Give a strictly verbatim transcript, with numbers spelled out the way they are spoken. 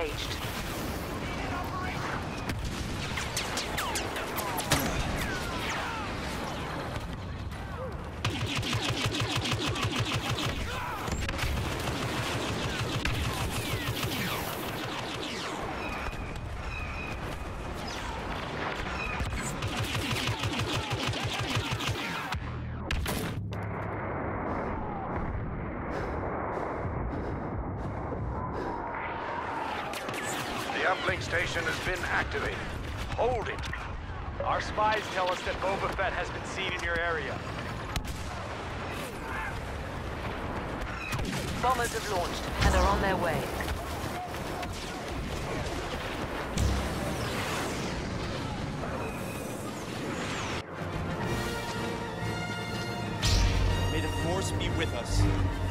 engaged. The uplink station has been activated. Hold it. Our spies tell us that Boba Fett has been seen in your area. Bombers have launched and are on their way. May the Force be with us.